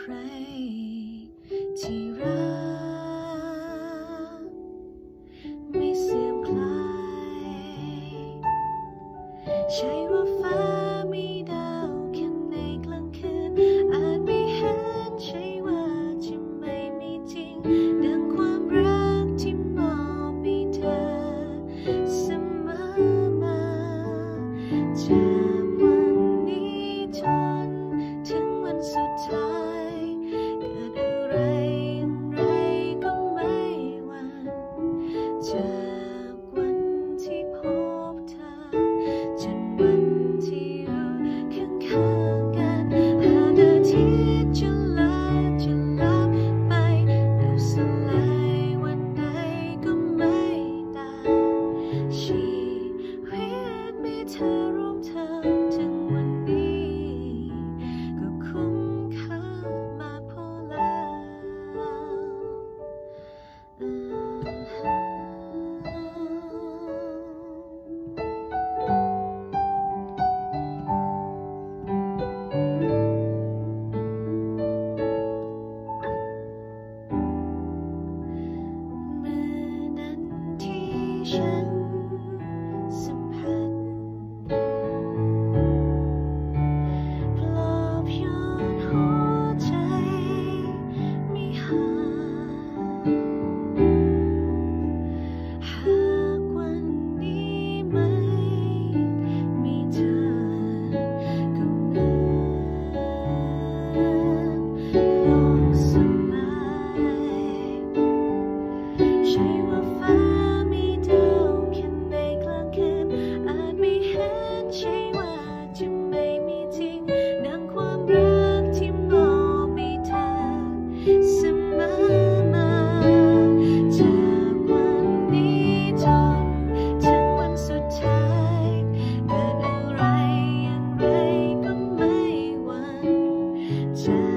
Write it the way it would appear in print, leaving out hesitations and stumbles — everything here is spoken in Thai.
รที่รักไม่เสื่อมคลายใช่ว่าฟ้ามีดาวแค่ในกลางคืนอาจไม่เห็นใช่ว่าจะไม่มีจริงดังความรักที่มอบให้เธอเสมอมาจากวันนี้จนถึงวันสุดท้ายเกิดอะไรอย่างไรก็ไม่หวั่นจากวันที่พบเธอจนวันที่อยู่ข้างๆกันหากอาทิตย์จะลับไปดับสลายวันใดก็ไม่ต่างชีวิตมีเธอร่วมทางถึงวันนี้ก็คุ้มค่ามากพอเมื่อนั้นที่ฉันสัมผัสปลอบโยนหัวใจไม่ห่างหากวันนี้ไม่มีเธอก็เหมือนโลกสลายใช่ว่าฟ้ามีดาวแค่ในกลางคืนอาจไม่เห็นใช่ว่าจะไม่มีจริงดังความรักที่มอบให้เธอเสมอมาจากวันนี้จนถึงวันสุดท้ายเกิดอะไรอย่างไรก็ไม่หวั่นจาก